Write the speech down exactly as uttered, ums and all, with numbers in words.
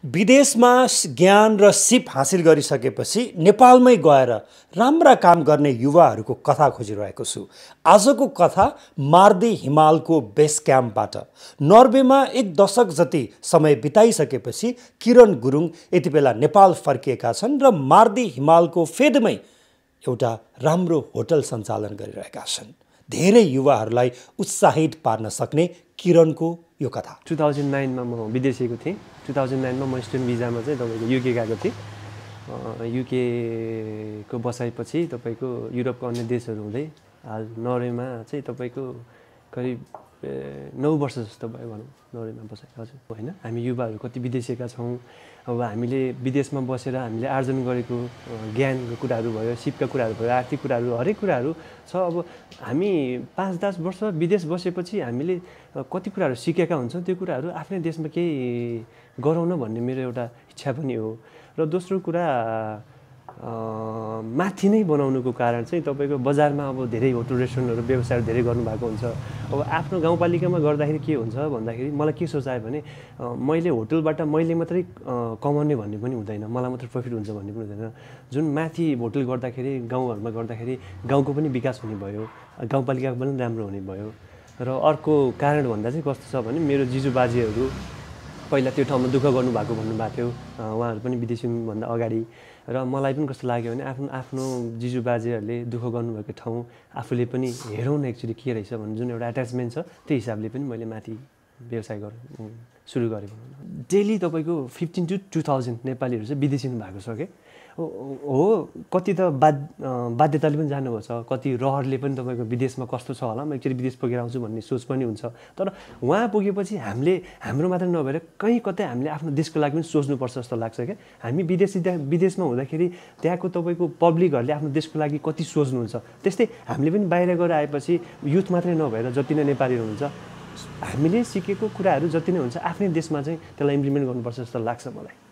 विदेशमा ज्ञान र सिप हासिल गरिसकेपछि नेपालमै गएर राम्रा काम गर्ने युवाहरूको कथा खोजिरहेको छु। आजको कथा मार्दी हिमालको बेस क्याम्पबाट। नर्वेमा एक दशक जति समय बिताइसकेपछि किरण गुरुङ यति बेला नेपाल फर्किएका छन् र मार्दी हिमालको फेदमै एउटा राम्रो होटल सञ्चालन गरिरहेका छन्। धेरै युवाहरूलाई उत्साहित पार्न सक्ने किरणको यो कथा। टु थाउजन्ड नाइनमा म विदेशीको थिएँ। टु थाउजन्ड नाइनमा म स्टुडेन्ट भिजामा चाहिँ तपाईँको युके गएको थिएँ। युकेको बसाइपछि तपाईँको युरोपको अन्य देशहरू हुँदै हाल नर्वेमा चाहिँ तपाईँको करिब नौ वर्ष जस्तो भयो भनौँ नर्वेमा बसाइ। हजुर होइन, हामी युवाहरू कति विदेशीका छौँ। अब हामीले विदेशमा बसेर हामीले आर्जन गरेको ज्ञानको कुराहरू भयो, सिपका कुराहरू भयो, आर्थिक कुराहरू, हरेक कुराहरू छ। अब हामी पाँच दस वर्ष विदेश बसेपछि हामीले कति कुराहरू सिकेका हुन्छौँ। त्यो कुराहरू आफ्नै देशमा केही गरौँ न भन्ने मेरो एउटा इच्छा पनि हो। र दोस्रो कुरा माथि नै बनाउनुको कारण चाहिँ तपाईँको बजारमा अब धेरै होटल रेस्टुरेन्टहरू व्यवसायहरू धेरै गर्नुभएको हुन्छ। अब आफ्नो गाउँपालिकामा गर्दाखेरि के हुन्छ भन्दाखेरि मलाई के सोचायो भने मैले होटलबाट मैले मात्रै कमाउने भन्ने पनि हुँदैन, मलाई मात्रै प्रफिट हुन्छ भन्ने पनि हुँदैन। जुन माथि होटल गर्दाखेरि गाउँहरूमा गर्दाखेरि गाउँको पनि विकास हुने भयो, गाउँपालिकाको पनि राम्रो हुने भयो। र अर्को कारण भन्दा चाहिँ कस्तो छ भने मेरो जिजु बाजेहरू पहिला त्यो ठाउँमा दुःख गर्नुभएको भन्नुभएको थियो, उहाँहरू पनि विदेशी हुनुभन्दा अगाडि। र मलाई पनि कस्तो लाग्यो भने आफ्नो आफ्नो जिजु बाजेहरूले दुःख गर्नुभएको ठाउँ आफूले पनि हेरौँ न एक्चुअली के रहेछ भन्ने जुन एउटा एट्याचमेन्ट छ, त्यो हिसाबले पनि मैले माथि व्यवसाय गर सुरु गरेँ। डेली तपाईँको फिफ्टिन टु टु थाउजन्ड नेपालीहरू चाहिँ विदेशी भएको छ क्या। हो, कति त बाध बाध्यताले पनि जानुभएको छ, कति रहरले पनि तपाईँको विदेशमा कस्तो छ होला, म एक्चुअली विदेश पुगेर आउँछु भन्ने सोच पनि हुन्छ। तर उहाँ पुगेपछि हामीले हाम्रो मात्रै नभएर कहीँ कतै हामीले आफ्नो देशको लागि पनि सोच्नुपर्छ जस्तो लाग्छ क्या। हामी विदेशी विदेशमा हुँदाखेरि त्यहाँको तपाईँको पब्लिकहरूले आफ्नो देशको लागि कति सोच्नुहुन्छ, त्यस्तै हामीले पनि बाहिर गएर आएपछि युथ मात्रै नभएर जति नै नेपालीहरू हुन्छ हामीले सिकेको कुराहरू जति नै हुन्छ आफ्नै देशमा चाहिँ त्यसलाई इम्प्लिमेन्ट गर्नुपर्छ जस्तो लाग्छ मलाई।